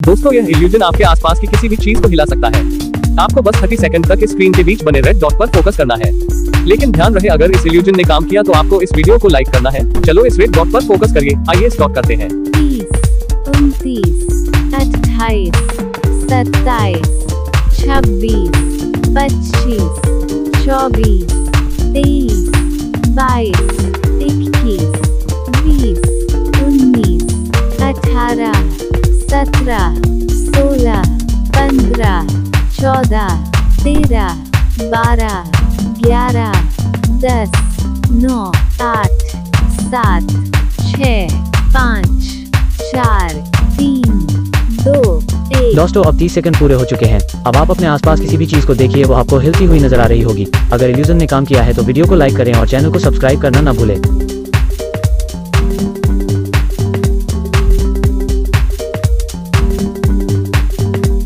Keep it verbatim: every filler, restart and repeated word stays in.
दोस्तों यह इल्यूजन आपके आसपास की किसी भी चीज को हिला सकता है। आपको बस तीस सेकंड तक स्क्रीन के बीच बने रेड डॉट पर फोकस करना है। लेकिन ध्यान रहे, अगर इस इल्यूजन ने काम किया तो आपको इस वीडियो को लाइक करना है। चलो इस रेड डॉट पर फोकस करिए। आइए स्टार्ट करते हैं। तीस, उनतीस, अट्ठाईस, सत्ताईस, छब्बीस, पच्चीस, चौबीस, तेईस, बाईस, इक्कीस, बीस, उन्नीस, अठारह, सत्रह, सोलह, पंद्रह, चौदह, तेरह, बारह, ग्यारह, दस, नौ, आठ, सात, छः, पाँच, चार, तीन, दो, एक। दोस्तों अब तीस सेकंड पूरे हो चुके हैं। अब आप अपने आसपास किसी भी चीज को देखिए, वो आपको हिलती हुई नजर आ रही होगी। अगर इल्यूजन ने काम किया है तो वीडियो को लाइक करें और चैनल को सब्सक्राइब करना ना भूलें।